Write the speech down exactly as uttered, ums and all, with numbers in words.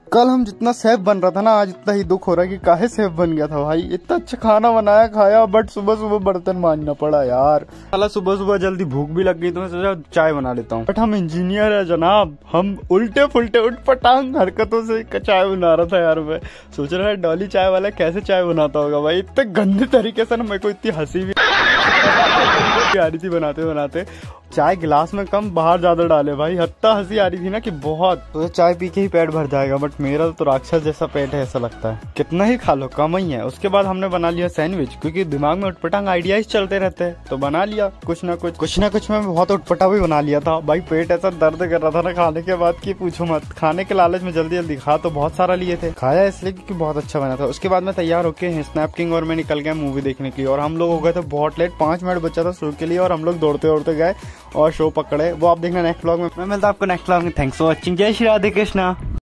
कल हम जितना सेफ बन रहा था ना, आज इतना ही दुख हो रहा है कि काहे सेफ बन गया था भाई। इतना अच्छा खाना बनाया खाया, बट सुबह सुबह बर्तन मांजना पड़ा यार। साला सुबह सुबह जल्दी भूख भी लग गई तो मैं सोचा चाय बना लेता हूँ। बट हम इंजीनियर है जनाब, हम उल्टे फुल्टे उठपटांग हरकतों से चाय बना रहा था यार। मैं सोच रहा है डॉली चाय वाला कैसे चाय बनाता होगा भाई। इतने गंदे तरीके से ना मेरे को इतनी हंसी भी आ रही थी बनाते बनाते। चाय गिलास में कम बाहर ज्यादा डाले भाई, हत्ता हंसी आ रही थी ना कि बहुत। तो चाय पी के ही पेट भर जाएगा, बट मेरा तो राक्षस जैसा पेट है ऐसा लगता है। कितना ही खा लो कम ही है। उसके बाद हमने बना लिया सैंडविच, क्योंकि दिमाग में उटपटांग आइडियाज चलते रहते हैं तो बना लिया कुछ ना कुछ कुछ ना कुछ मैं बहुत उटपटा भी बना लिया था भाई। पेट ऐसा दर्द कर रहा था ना खाने के बाद की पूछो मत। खाने के लालच में जल्दी जल्दी खा तो बहुत सारा लिए थे, खाया इसलिए क्योंकि बहुत अच्छा बना था। उसके बाद मैं तैयार होके स्नैप किंग और मैं निकल गया मूवी देखने के लिए। और हम लोग हो गए थे बहुत लेट, पांच मिनट बचा था शो के लिए और हम लोग दौड़ते दौड़ते गए और शो पकड़े। वो आप देखना नेक्स्ट व्लॉग में। मैं मिलता आपको नेक्स्ट व्लॉग में। Thanks for watching. जय श्री राधे कृष्णा।